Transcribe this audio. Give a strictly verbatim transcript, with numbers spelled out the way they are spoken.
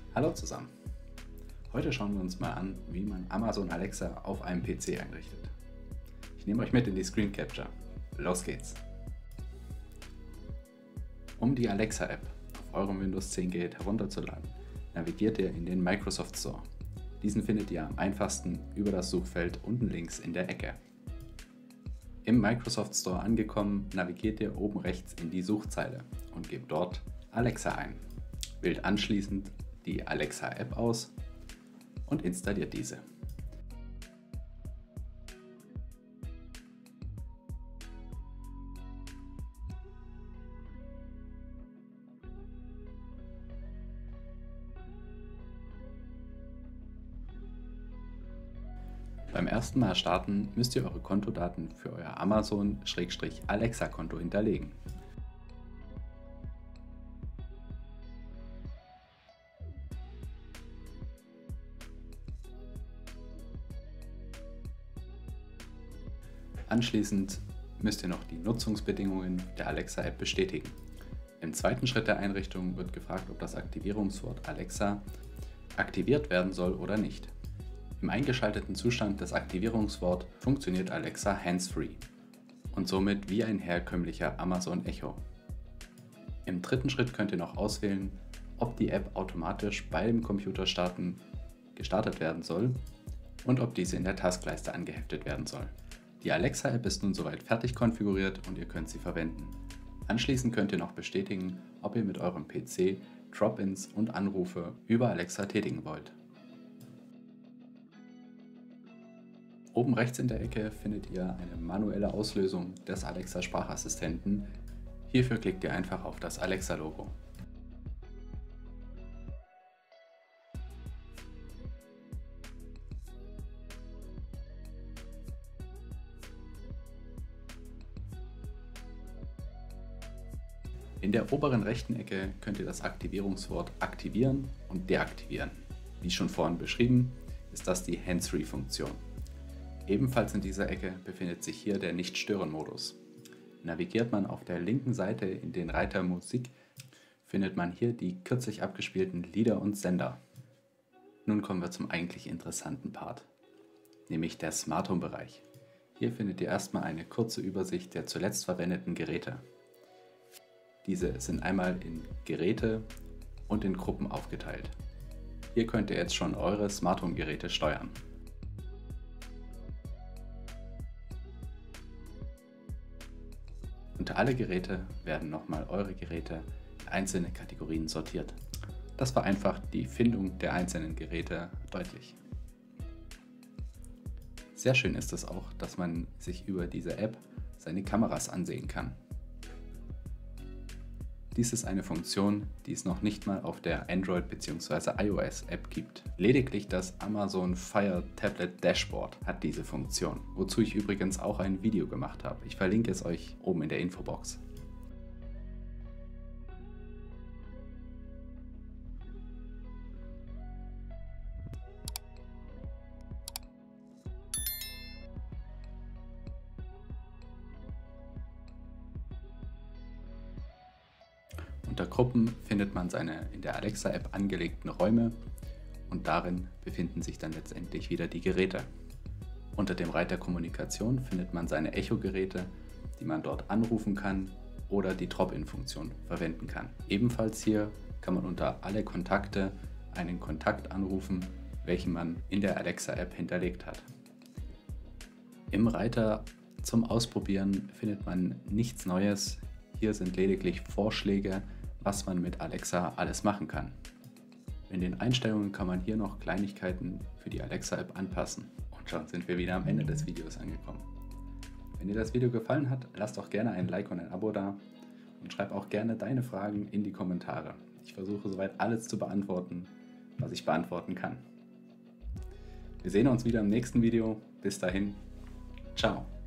Hallo zusammen! Heute schauen wir uns mal an, wie man Amazon Alexa auf einem P C einrichtet. Ich nehme euch mit in die Screen Capture. Los geht's! Um die Alexa-App auf eurem Windows zehn Gerät herunterzuladen, navigiert ihr in den Microsoft Store. Diesen findet ihr am einfachsten über das Suchfeld unten links in der Ecke. Im Microsoft Store angekommen, navigiert ihr oben rechts in die Suchzeile und gebt dort Alexa ein. Wählt anschließend die Alexa-App aus und installiert diese. Beim ersten Mal starten müsst ihr eure Kontodaten für euer Amazon-Alexa-Konto hinterlegen. Anschließend müsst ihr noch die Nutzungsbedingungen der Alexa-App bestätigen. Im zweiten Schritt der Einrichtung wird gefragt, ob das Aktivierungswort Alexa aktiviert werden soll oder nicht. Im eingeschalteten Zustand des Aktivierungsworts funktioniert Alexa hands-free und somit wie ein herkömmlicher Amazon Echo. Im dritten Schritt könnt ihr noch auswählen, ob die App automatisch beim Computerstarten gestartet werden soll und ob diese in der Taskleiste angeheftet werden soll. Die Alexa-App ist nun soweit fertig konfiguriert und ihr könnt sie verwenden. Anschließend könnt ihr noch bestätigen, ob ihr mit eurem P C Drop-ins und Anrufe über Alexa tätigen wollt. Oben rechts in der Ecke findet ihr eine manuelle Auslösung des Alexa Sprachassistenten. Hierfür klickt ihr einfach auf das Alexa-Logo. In der oberen rechten Ecke könnt ihr das Aktivierungswort aktivieren und deaktivieren. Wie schon vorhin beschrieben, ist das die Hands-Free-Funktion. Ebenfalls in dieser Ecke befindet sich hier der Nicht-Stören-Modus. Navigiert man auf der linken Seite in den Reiter Musik, findet man hier die kürzlich abgespielten Lieder und Sender. Nun kommen wir zum eigentlich interessanten Part, nämlich der Smart Home-Bereich. Hier findet ihr erstmal eine kurze Übersicht der zuletzt verwendeten Geräte. Diese sind einmal in Geräte und in Gruppen aufgeteilt. Hier könnt ihr jetzt schon eure Smart Home Geräte steuern. Unter alle Geräte werden nochmal eure Geräte in einzelne Kategorien sortiert. Das vereinfacht die Findung der einzelnen Geräte deutlich. Sehr schön ist es auch, dass man sich über diese App seine Kameras ansehen kann. Dies ist eine Funktion, die es noch nicht mal auf der Android- bzw. iOS-App gibt. Lediglich das Amazon Fire Tablet Dashboard hat diese Funktion, wozu ich übrigens auch ein Video gemacht habe. Ich verlinke es euch oben in der Infobox. Unter Gruppen findet man seine in der Alexa-App angelegten Räume und darin befinden sich dann letztendlich wieder die Geräte. Unter dem Reiter Kommunikation findet man seine Echo-Geräte, die man dort anrufen kann oder die Drop-in-Funktion verwenden kann. Ebenfalls hier kann man unter alle Kontakte einen Kontakt anrufen, welchen man in der Alexa-App hinterlegt hat. Im Reiter zum Ausprobieren findet man nichts Neues. Hier sind lediglich Vorschläge, was man mit Alexa alles machen kann. In den Einstellungen kann man hier noch Kleinigkeiten für die Alexa-App anpassen. Und schon sind wir wieder am Ende des Videos angekommen. Wenn dir das Video gefallen hat, lass doch gerne ein Like und ein Abo da und schreib auch gerne deine Fragen in die Kommentare. Ich versuche soweit alles zu beantworten, was ich beantworten kann. Wir sehen uns wieder im nächsten Video. Bis dahin, ciao!